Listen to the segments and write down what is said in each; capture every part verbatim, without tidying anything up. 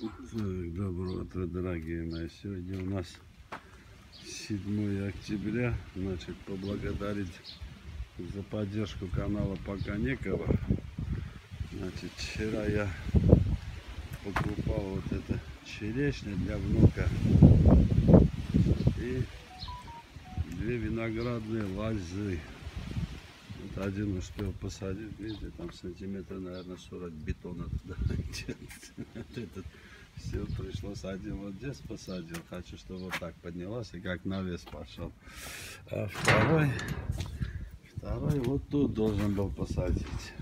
Так, доброе утро, дорогие мои. Сегодня у нас седьмое октября. Значит, поблагодарить за поддержку канала пока некого. Значит, вчера я покупал вот это черешня для внука и две виноградные лозы. Вот один успел посадить, видите, там сантиметра, наверное, сорок бетона туда. Этот все пришлось, один вот здесь посадил, хочу, чтобы вот так поднялась и как навес пошел. А второй, второй вот тут должен был посадить.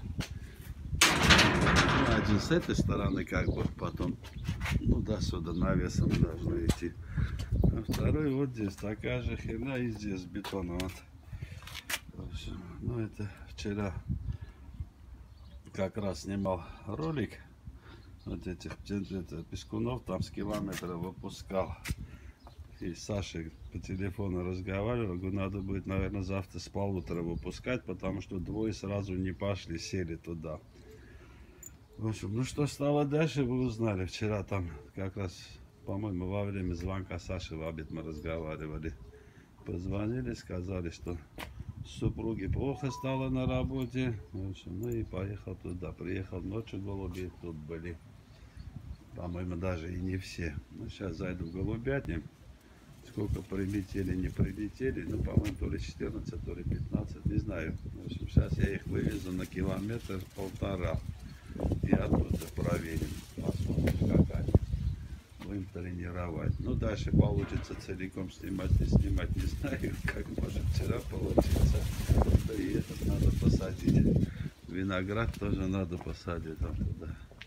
Ну, один с этой стороны, как бы, потом, ну, до сюда навесом должны идти. А второй вот здесь, такая же херня и здесь бетона. Вот. В общем, ну, это вчера как раз снимал ролик. Вот этих это, пескунов там с километра выпускал. И с Сашей по телефону разговаривал. Говорю, надо будет, наверное, завтра с полутора выпускать, потому что двое сразу не пошли, сели туда. В общем, ну что стало дальше, вы узнали. Вчера там как раз, по-моему, во время звонка Саши в обед мы разговаривали. Позвонили, сказали, что супруге плохо стало на работе. В общем, ну и поехал туда. Приехал ночью, голуби тут были. По-моему, даже и не все. Ну, сейчас зайду в голубятню. Сколько прилетели, не прилетели. Ну, по-моему, то ли четырнадцать, то ли пятнадцать. Не знаю. В общем, сейчас я их вывезу на километр полтора. И оттуда проверим. Посмотрим, как они. Будем тренировать. Ну, дальше получится целиком снимать, не снимать. Не знаю, как может вчера получиться. Да и этот надо посадить. Виноград тоже надо посадить там туда.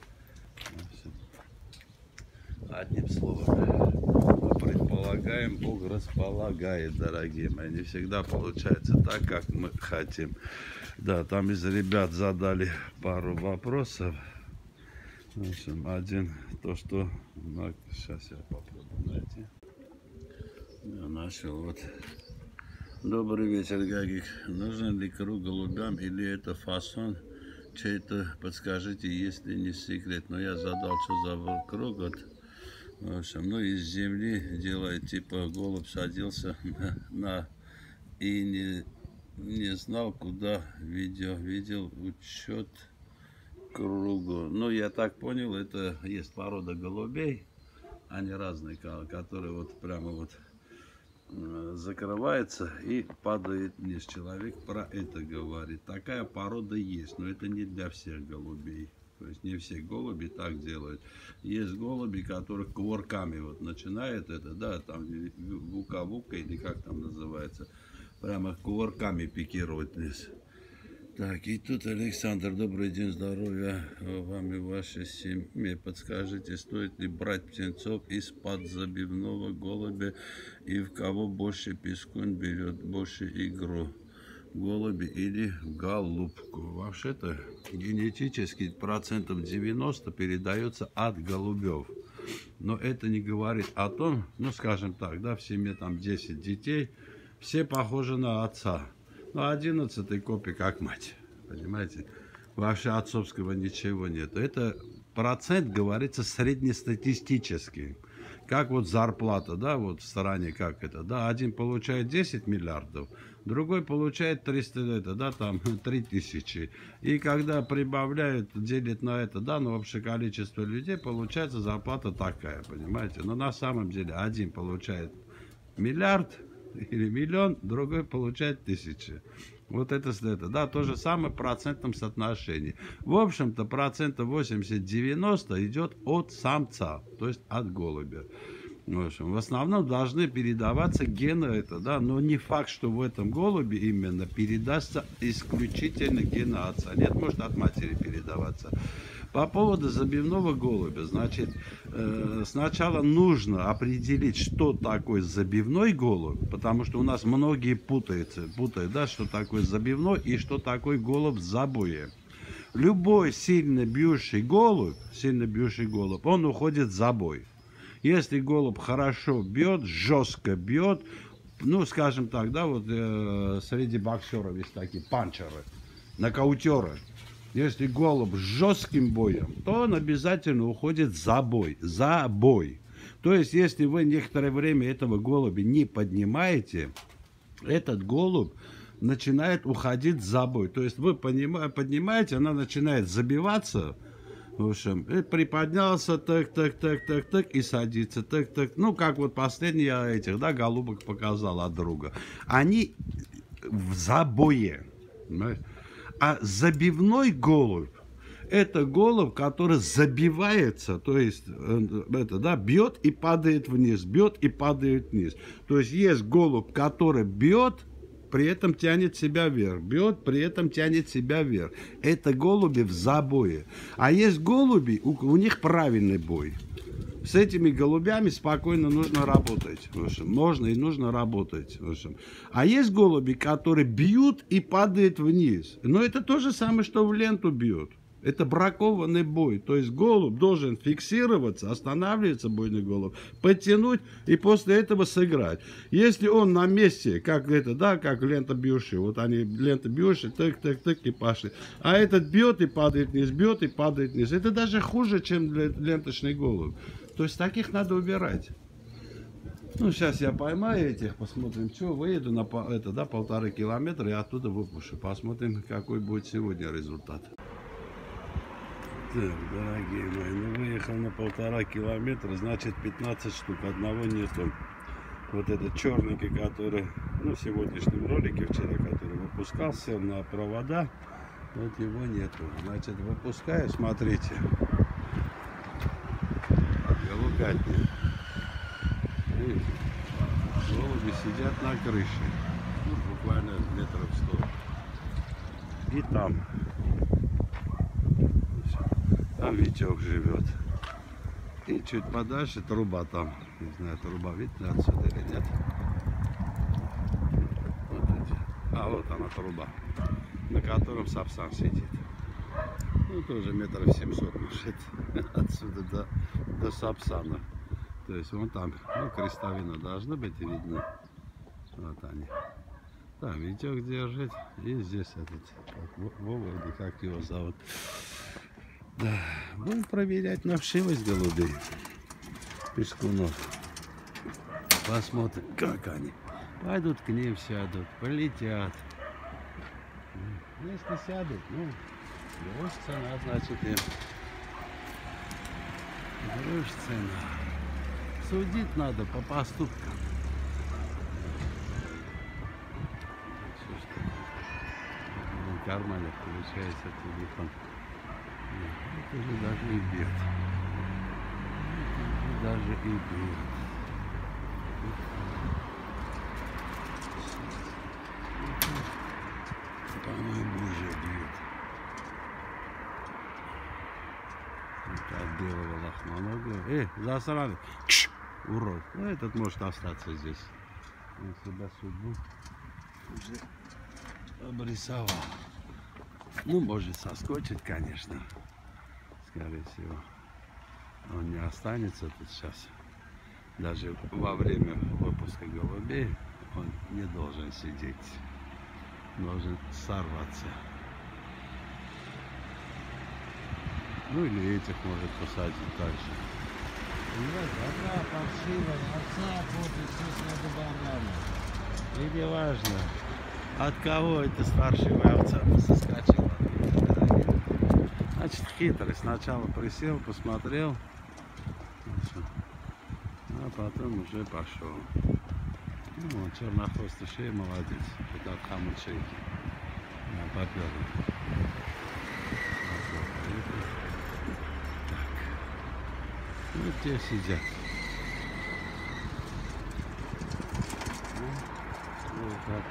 Одним словом, мы предполагаем, Бог располагает, дорогие мои. Не всегда получается так, как мы хотим. Да, там из ребят задали пару вопросов. В общем, один, то, что... Ну, сейчас я попробую найти. Я нашел, вот. Добрый вечер, Гагик. Нужен ли круг голубям или это фасон? Чей-то, подскажите, если не секрет. Но я задал, что за круг. Вот. В общем, ну, из земли делает, типа, голубь садился на, на и не, не знал, куда видео, видел учет кругу. Ну, я так понял, это есть порода голубей, они разные, которые вот прямо вот закрывается и падает вниз. Человек про это говорит. Такая порода есть, но это не для всех голубей. То есть не все голуби так делают. Есть голуби, которых кувырками вот начинает это, да, там вука-вука или как там называется, прямо кувырками пикирует вниз. Так, и тут Александр, добрый день, здоровья вам и вашей семье. Подскажите, стоит ли брать птенцов из-под забивного голубя и в кого больше пескун берет, больше игру? Голуби или голубку. Вообще-то генетически процентов девяносто передается от голубев. Но это не говорит о том, ну скажем так, да, в семье там десять детей, все похожи на отца. Но одиннадцатый копия как мать. Понимаете? Вообще отцовского ничего нет. Это процент, говорится, среднестатистический. Как вот зарплата, да, вот в стране как это, да, один получает десять миллиардов, другой получает триста, это, да, там три тысячи. И когда прибавляют, делят на это, да, ну, общее количество людей, получается зарплата такая, понимаете. Но на самом деле один получает миллиард или миллион, другой получает тысячи. Вот это, это, да, то же самое в процентном соотношении. В общем-то, процентов восемьдесят-девяносто идет от самца, то есть от голубя. В общем, в основном должны передаваться гены это, да, но не факт, что в этом голубе именно передастся исключительно гены отца. Нет, может от матери передаваться. По поводу забивного голубя, значит, э, сначала нужно определить, что такое забивной голубь, потому что у нас многие путаются, путают, да, что такое забивной и что такое голубь в забое. Любой сильно бьющий голубь, сильно бьющий голубь, он уходит в забой. Если голубь хорошо бьет, жестко бьет, ну, скажем так, да, вот э, среди боксеров есть такие панчеры, нокаутеры. Если голубь с жестким боем, то он обязательно уходит за бой. За бой. То есть, если вы некоторое время этого голубя не поднимаете, этот голубь начинает уходить за бой. То есть, вы поднимаете, она начинает забиваться. В общем, и приподнялся, так, так, так, так, так, и садится, так, так. Ну, как вот последний я этих, да, голубок показал от друга. Они в забое. А забивной голубь — это голубь, который забивается, то есть, это, да, бьет и падает вниз, бьет и падает вниз. То есть, есть голубь, который бьет, при этом тянет себя вверх, бьет, при этом тянет себя вверх. Это голуби в забое. А есть голуби, у, у них правильный бой. С этими голубями спокойно нужно работать. В общем, можно и нужно работать. В общем. А есть голуби, которые бьют и падают вниз. Но это то же самое, что в ленту бьют. Это бракованный бой. То есть голубь должен фиксироваться, останавливаться, бойный голубь, подтянуть и после этого сыграть. Если он на месте, как это, да, как лента бьющая, вот они лента бьющая, так, так, так и пошли. А этот бьет и падает вниз, бьет и падает вниз. Это даже хуже, чем ленточный голубь. То есть таких надо убирать. Ну, сейчас я поймаю этих, посмотрим, что, выеду на это, да, полторы километра и оттуда выпущу. Посмотрим, какой будет сегодня результат. Так, дорогие мои, ну выехал на полтора километра, значит пятнадцать штук, одного нету. Вот этот черненький, который, ну, в сегодняшнем ролике, вчера, который выпускался на провода, вот его нету. Значит, выпускаю, смотрите. Голубятня. Видите? Голуби сидят на крыше, ну, буквально метров сто. И там. Там Витек живет. И чуть подальше труба там. Не знаю, труба видно отсюда или нет. Вот эти. А вот она труба, на котором сапсан сидит. Ну, тоже метров семьсот может отсюда до, до сапсана. То есть вон там, ну, крестовина должна быть видна. Вот они. Там Витек держит. И здесь этот Вова, как его зовут. Да, будем проверять на вшивость голубей, пескунов. Посмотрим, как они. Пойдут к ним, сядут, полетят. Если сядут, ну, грош цена, значит, им. Грош цена. Судить надо по поступкам. Что ж такое? В кармане получается телефон. Это же даже и бьет. Это даже и бьет. По-моему, уже бьет. Это от белого лохмоногого. Эй, засрали. Урод. Ну, этот может остаться здесь. Он себя судьбу уже обрисовал. Ну, может соскочить, конечно. Скорее всего, он не останется тут сейчас. Даже во время выпуска голубей он не должен сидеть. Должен сорваться. Ну или этих может посадить дальше. Одна паршивая, овца будет все с и не важно, от кого эта паршивая овца соскочила. Значит, хитрый. Сначала присел, посмотрел, а потом уже пошел. Ну, чернохвостый шея молодец. Это от хамут шейки. Попер. Так. Ну, те сидят. Ну, вот так.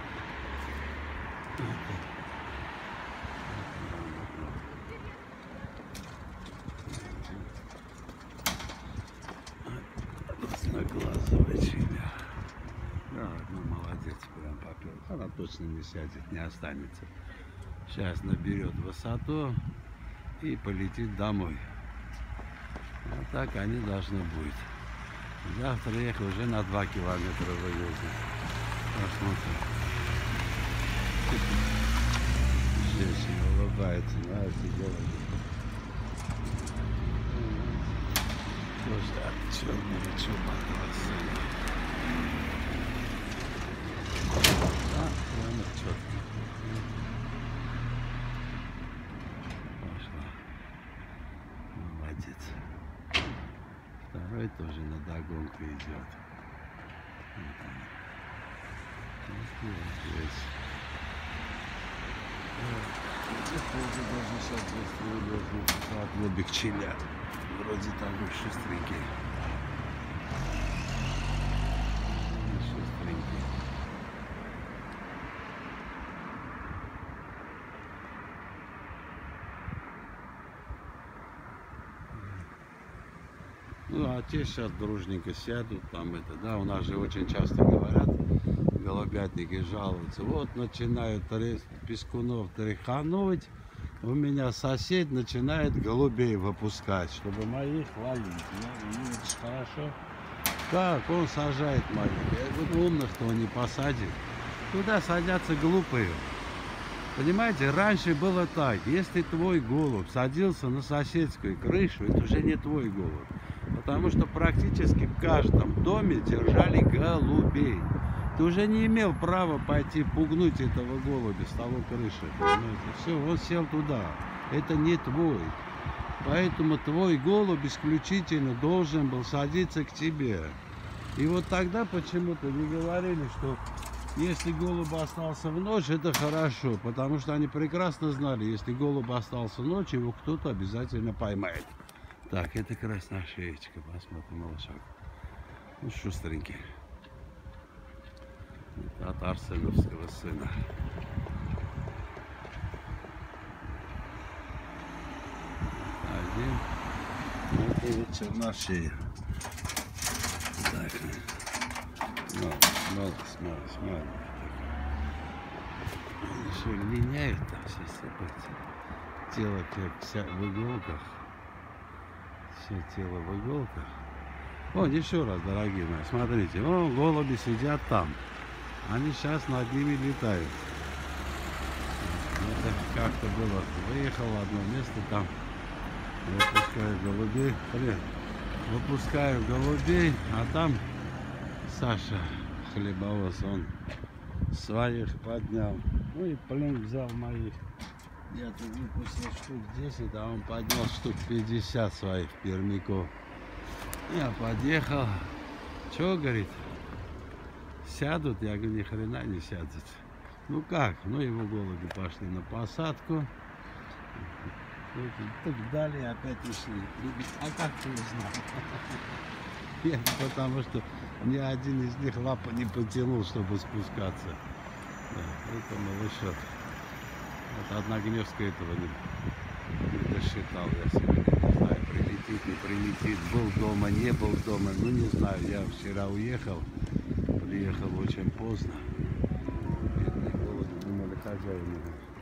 Глазовый чемер. Да, ну молодец, прям попер. Она точно не сядет, не останется. Сейчас наберет высоту и полетит домой. Вот так они должны быть. Завтра их уже на два километра вывезут. Посмотрим. Очень улыбается, нравится делать. Просто от черного чубатого сына. А, прямо четко. Пошла. Молодец. Второй тоже на догонку идет. Вот он. Вот здесь. Тоже даже сейчас здесь от лобик челят. Вроде такой шустренький. Шустренький. Ну, а те сейчас дружненько сядут, там это, да, у нас же очень часто говорят, голубятники жалуются, вот начинают пескунов тряхануть, у меня сосед начинает голубей выпускать, чтобы моих ловить. Ну, видишь, хорошо. Как он сажает моих? Я говорю, умных-то он не посадит. Туда садятся глупые. Понимаете, раньше было так, если твой голубь садился на соседскую крышу, это уже не твой голубь. Потому что практически в каждом доме держали голубей. Ты уже не имел права пойти пугнуть этого голубя с того крыши. Понимаете? Все, он сел туда. Это не твой. Поэтому твой голубь исключительно должен был садиться к тебе. И вот тогда почему-то не говорили, что если голубь остался в ночь, это хорошо. Потому что они прекрасно знали, если голубь остался в ночь, его кто-то обязательно поймает. Так, это красношеечка. Посмотрим, малышак. Ну, шустренький. От арсеновского сына. Один. Это вот черношея. Так. Малость, малость, малость, малость. Еще линяет там все события. Тело как вся в иголках. Все тело в иголках. Вот еще раз, дорогие мои, смотрите. О, голуби сидят там. Они сейчас над ними летают. Это как-то было. Выехал в одно место там. Выпускаю голубей. Привет. Выпускаю голубей, а там Саша хлебовоз, он своих поднял. Ну и плюнь взял моих. Я тут выпустил штук десять, а он поднял штук пятьдесят своих пермяков. Я подъехал. Че, говорит? Сядут? Я говорю, ни хрена не сядут. Ну как? Ну его голуби пошли на посадку. Так далее опять ушли. А как ты узнал? Я, потому что ни один из них лапу не потянул, чтобы спускаться. Да, это малышок. Вот Одногневская этого не, не досчитал. Я сегодня не знаю, прилетит, не прилетит. Был дома, не был дома. Ну не знаю, я вчера уехал. Приехал очень поздно. Бедные голуби, думали, хозяин.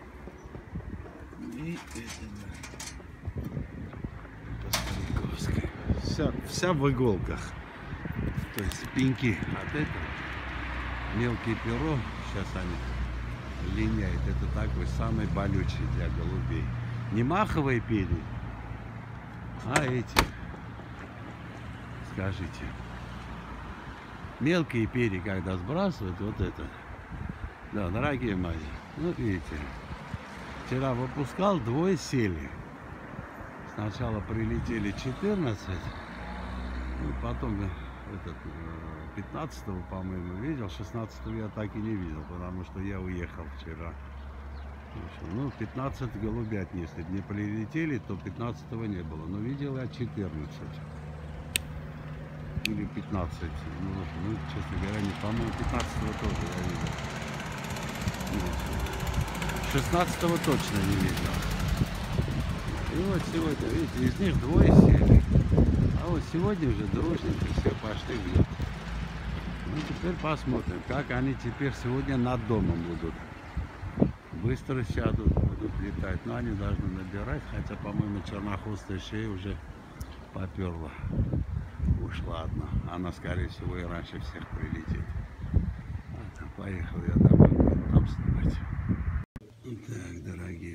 И это, по-стариковски. Вся, вся в иголках. То есть пеньки от этого. Мелкие перо, сейчас они линяют. Это такой самый болючий для голубей. Не маховые перья, а эти. Скажите. Мелкие перья, когда сбрасывают, вот это. Да, дорогие мои, ну видите, вчера выпускал, двое сели. Сначала прилетели четырнадцать, ну, потом этот, пятнадцатого, по-моему, видел, шестнадцатого я так и не видел, потому что я уехал вчера. Ну, пятнадцать голубят, если бы не прилетели, то пятнадцатого не было, но видел я четырнадцать. Или пятнадцать, ну, ну, честно говоря, не, по-моему, пятнадцатого тоже я видел. шестнадцатого точно не видел. И вот сегодня, видите, из них двое сели. А вот сегодня уже дружненько все пошли в лед. Ну, теперь посмотрим, как они теперь сегодня над домом будут. Быстро сядут, будут летать. Но они должны набирать, хотя, по-моему, чернохвостая шея уже поперла. Ушла одна. Она, скорее всего, и раньше всех прилетит. А, поехал я домой, буду там снимать. Так, дорогие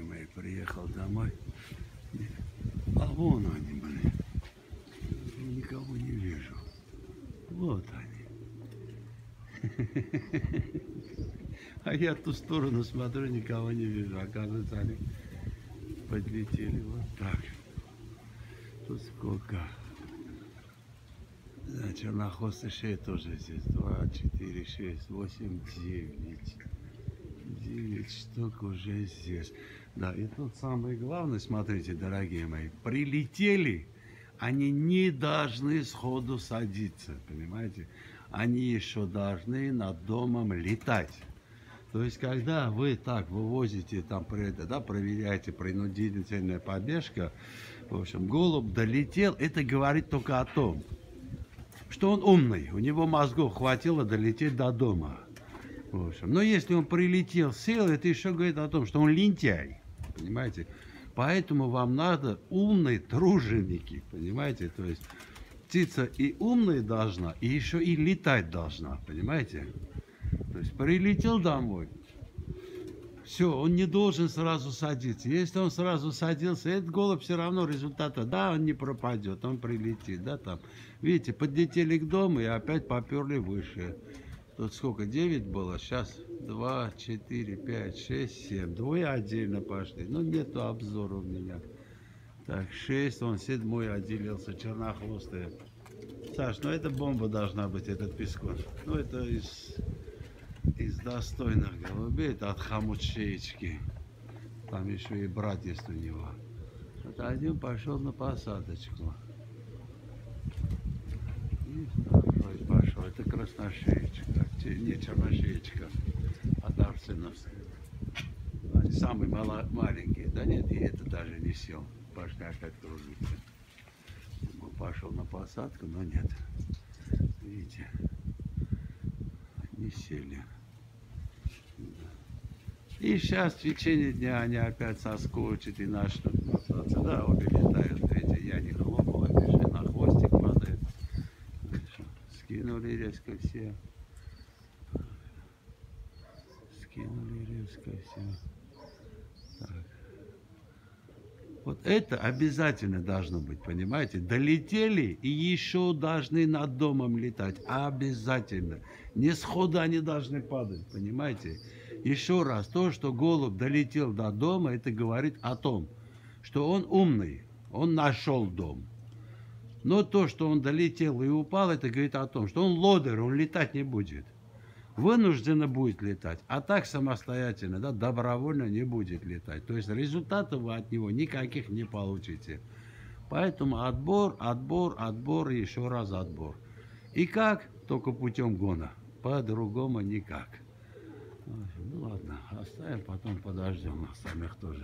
вон они, блин. Никого не вижу. Вот они. А я в ту сторону смотрю, никого не вижу. Оказывается, они подлетели вот так. Тут сколько? Да, чернохвостый шея тоже здесь. Два, четыре, шесть, восемь, девять. Девять штук уже здесь. Да, и тут самое главное, смотрите, дорогие мои, прилетели, они не должны сходу садиться, понимаете? Они еще должны над домом летать. То есть, когда вы так вывозите, там, да, проверяете принудительная побежка, в общем, голубь долетел, это говорит только о том, что он умный, у него мозгов хватило долететь до дома. В общем, но если он прилетел, сел, это еще говорит о том, что он лентяй, понимаете? Поэтому вам надо умные труженики, понимаете? То есть птица и умная должна, и еще и летать должна, понимаете? То есть прилетел домой, все, он не должен сразу садиться. Если он сразу садился, этот голубь все равно результата, да, он не пропадет, он прилетит, да, там. Видите, подлетели к дому и опять поперли выше. Тут сколько, девять было, сейчас два, четыре, пять, шесть, семь. Двое отдельно пошли, но нету обзора у меня. Так, шесть, он седьмой отделился, чернохвостая. Саш, ну это бомба должна быть, этот пескон. Ну это из, из достойных голубей, это от хомут-шеечки. Там еще и брат есть у него. Вот один пошел на посадочку. И второй пошел. Это красношеечка. Не, черношеечка. От арсеновской. Они самые мало, маленькие. Да нет, и это даже не сел. Пошли опять кружиться. Он пошел на посадку, но нет. Видите, не сели. И сейчас в течение дня они опять соскочат и начнут мотаться. Да, обе летают. Видите, я не хлопал, они же на хвостик падают. Скинули резко все. Скинули резко все. Так. Вот это обязательно должно быть, понимаете? Долетели и еще должны над домом летать. Обязательно. Не сходу они должны падать, понимаете? Еще раз, то, что голубь долетел до дома, это говорит о том, что он умный, он нашел дом. Но то, что он долетел и упал, это говорит о том, что он лодер, он летать не будет. Вынужденно будет летать, а так самостоятельно, да, добровольно не будет летать. То есть результатов вы от него никаких не получите. Поэтому отбор, отбор, отбор и еще раз отбор. И как? Только путем гона. По-другому никак. Ну ладно, оставим, потом подождем нас самих тоже.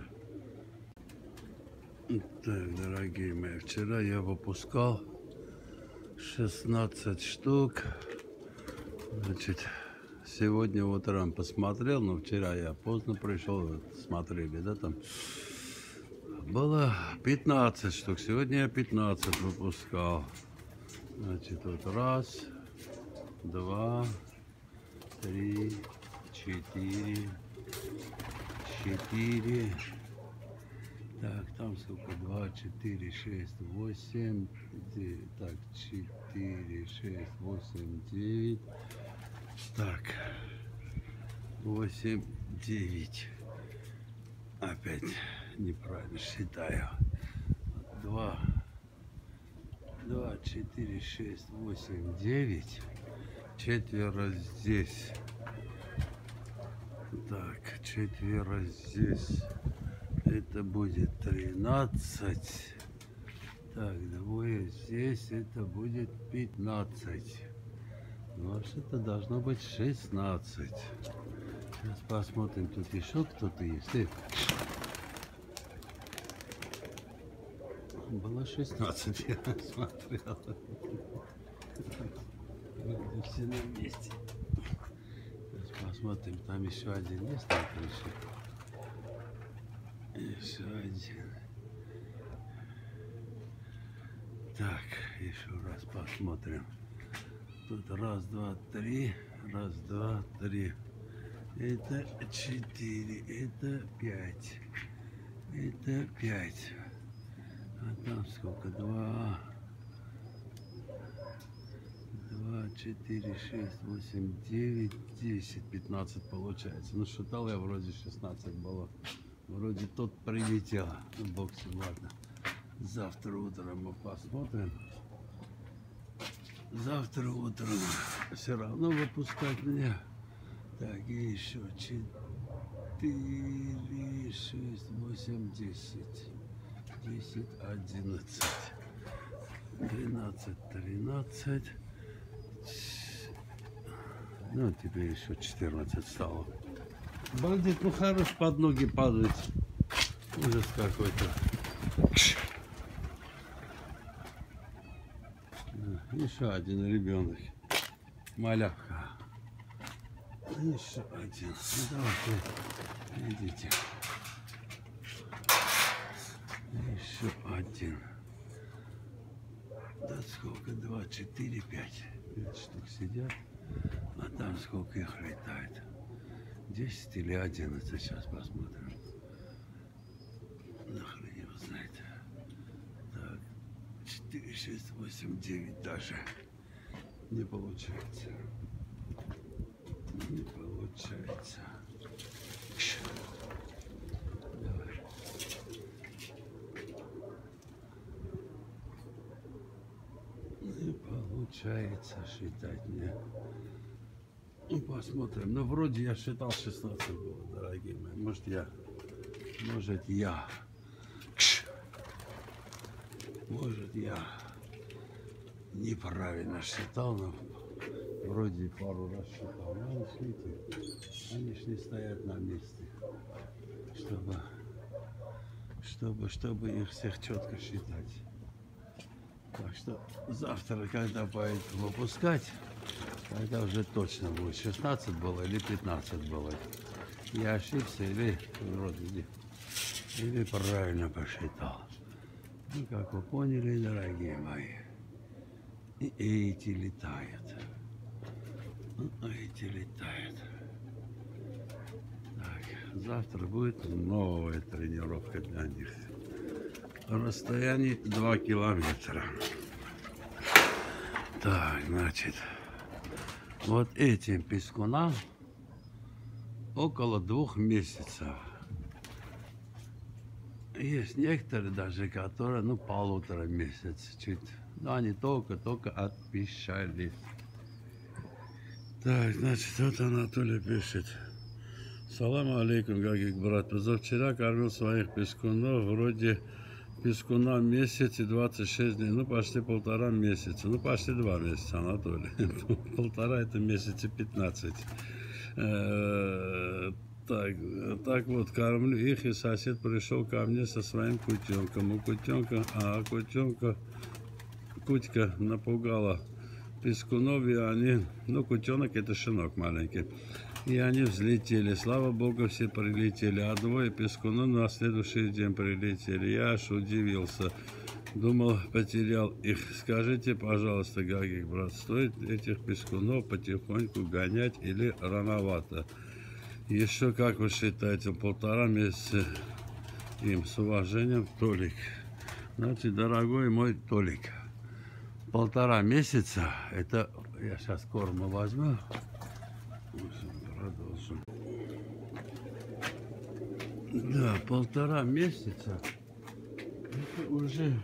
Так, дорогие мои, вчера я выпускал шестнадцать штук. Значит, сегодня утром посмотрел, но вчера я поздно пришел, смотрели, да, там было пятнадцать штук. Сегодня я пятнадцать выпускал. Значит, вот раз, два, три, четыре, четыре. Так, там сколько? Два, четыре, шесть, восемь, девять. Так, четыре, шесть, восемь, девять. Так, восемь, девять. Опять неправильно считаю. Два, два, четыре, шесть, восемь, девять. Четверо здесь. Так, четверо здесь. Это будет тринадцать. Так, двое здесь. Это будет пятнадцать. Вообще-то должно быть шестнадцать. Сейчас посмотрим, тут еще кто-то есть. Эй. Было шестнадцать, я смотрел. Все на месте. Сейчас посмотрим, там еще один есть на крыше. Еще один. Так, еще раз посмотрим. Тут раз, два, три. Раз, два, три. Это четыре. Это пять. Это пять. А там сколько? Два, два, четыре, шесть, восемь, девять, десять, пятнадцать получается. Ну, считал я, вроде шестнадцать было. Вроде тот прилетел. Ну, бог с ним, ладно. Завтра утром мы посмотрим. Завтра утром все равно выпускать меня. Так, и еще четыре, шесть, восемь, десять. Десять, одиннадцать. Тринадцать, тринадцать. Ну, теперь еще четырнадцать стало. Балдеть, ну хорош, под ноги падает. Ужас какой-то. Еще один ребенок. Малявка. Еще один. Ну, давайте, идите. Еще один. Да сколько? Два, четыре, пять. Пять штук сидят. А там сколько их летает? Десять или одиннадцать. Сейчас посмотрим. Нахрен его знает. Так. Четыре, шесть, восемь, девять даже. Не получается. Не получается. Давай. Не получается считать мне. Ну, посмотрим. Ну, вроде я считал шестнадцать было, дорогие мои. Может, я... Может, я... Может, я неправильно считал, но вроде пару раз считал. Но они, видите, они ж не стоят на месте, чтобы, чтобы, чтобы их всех четко считать. Так что завтра, когда пойду выпускать, тогда уже точно будет шестнадцать было или пятнадцать было. Я ошибся или вроде или, или правильно посчитал. Ну, как вы поняли, дорогие мои, и эти летают. Ну, эти летают. Так, завтра будет новая тренировка для них. Расстояние два километра. Так, значит, вот этим пескунам около двух месяцев. Есть некоторые даже, которые, ну, полутора месяца чуть. Но они только-только отпищали. Так, значит, вот Анатолий пишет. Салам алейкум, Гагик, брат. Позавчера кормил своих пескунов, вроде пескуна месяц и двадцать шесть дней. Ну, почти полтора месяца. Ну, почти два месяца, Анатолий. Полтора это месяц и пятнадцать. Так, так вот, кормлю их, и сосед пришел ко мне со своим кутенком. У кутенка, а кутенка, кутька напугала пескунов, и они, ну, кутенок это щенок маленький, и они взлетели. Слава богу, все прилетели, а двое пескунов на следующий день прилетели. Я аж удивился, думал, потерял их. Скажите, пожалуйста, Гагик, брат, стоит этих пескунов потихоньку гонять или рановато? Еще, как вы считаете, полтора месяца им, с уважением, Толик. Значит, дорогой мой Толик, полтора месяца, это, я сейчас корма возьму, продолжим. Да, полтора месяца, это уже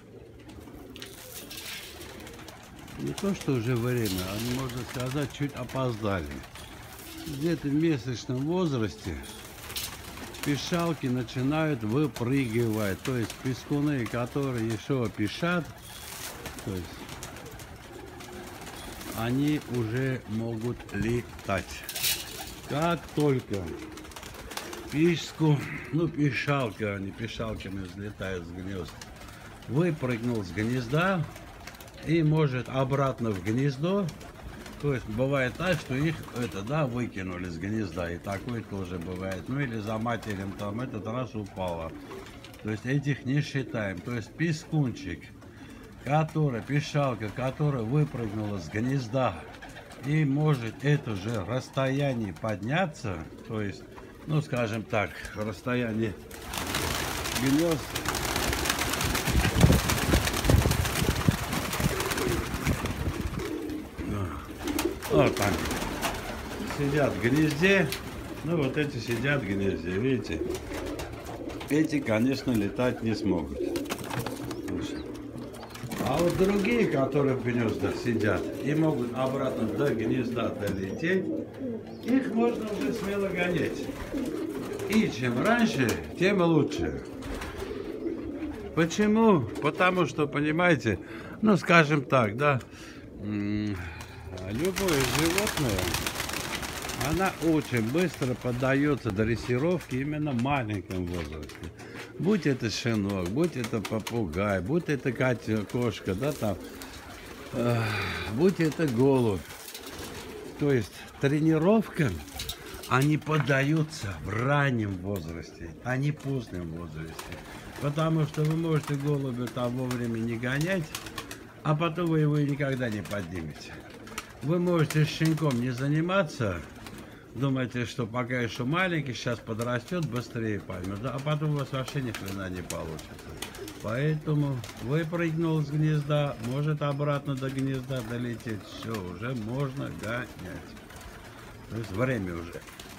не то, что уже время, а можно сказать, чуть опоздали. Где-то в месячном возрасте пищалки начинают выпрыгивать. То есть пескуны, которые еще пищат, то есть они уже могут летать. Как только писку, ну пищалка, они пищалками взлетают с гнезд, выпрыгнул с гнезда и может обратно в гнездо. То есть бывает так, что их это, да, выкинули с гнезда, и такое тоже бывает. Ну или за матерем там этот раз упало. То есть этих не считаем. То есть пескунчик, который, пищалка, которая выпрыгнула с гнезда и может это же расстояние подняться, то есть, ну скажем так, расстояние гнезд Вот они сидят в гнезде. Ну вот эти сидят в гнезде, видите? Эти, конечно, летать не смогут. А вот другие, которые в гнездах сидят и могут обратно до гнезда долететь, их можно уже смело гонять. И чем раньше, тем лучше. Почему? Потому что, понимаете, ну скажем так, да, любое животное, она очень быстро поддается дрессировке именно в маленьком возрасте. Будь это щенок, будь это попугай, будь это Катя, кошка, да, там, э, будь это голубь. То есть тренировкам они поддаются в раннем возрасте, а не позднем возрасте. Потому что вы можете голубя там вовремя не гонять, а потом вы его никогда не поднимете. Вы можете с щенком не заниматься, думаете, что пока еще маленький, сейчас подрастет, быстрее поймет, а потом у вас вообще ни хрена не получится. Поэтому выпрыгнул с гнезда, может обратно до гнезда долететь, все, уже можно гонять. То есть время уже.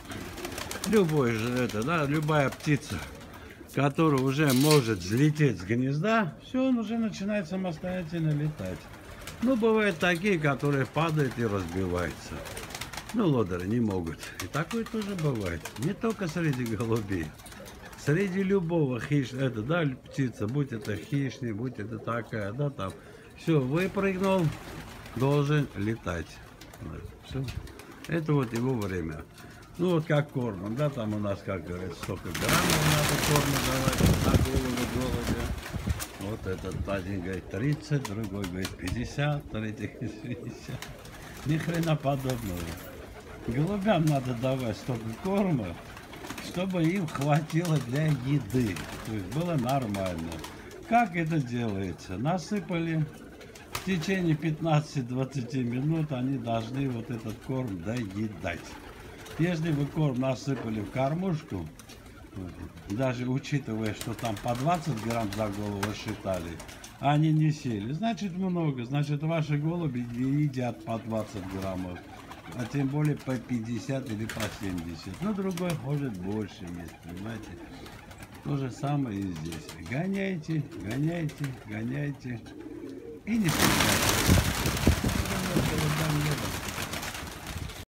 Любой же это, да, любая птица, которая уже может взлететь с гнезда, все, он уже начинает самостоятельно летать. Ну, бывают такие, которые падают и разбиваются. Ну, лодыры не могут. И такое тоже бывает. Не только среди голубей. Среди любого хищного, это, да, птица, будь это хищный, будь это такая, да, там. Все, выпрыгнул, должен летать. Вот, все. Это вот его время. Ну, вот как кормом, да, там у нас, как говорят, столько граммов надо корма давать на голову голубя. Вот этот один говорит тридцать, другой говорит пятьдесят, третий шестьдесят. Ни хрена подобного. Голубям надо давать столько корма, чтобы им хватило для еды. То есть было нормально. Как это делается? Насыпали, в течение пятнадцати-двадцати минут они должны вот этот корм доедать. Если вы корм насыпали в кормушку, даже учитывая, что там по двадцать грамм за голову считали, они не сели, значит много, значит ваши голуби едят по двадцать граммов, а тем более по пятьдесят или по семьдесят. Ну, другой может больше есть, понимаете. То же самое и здесь. Гоняйте, гоняйте, гоняйте и не стреляйте.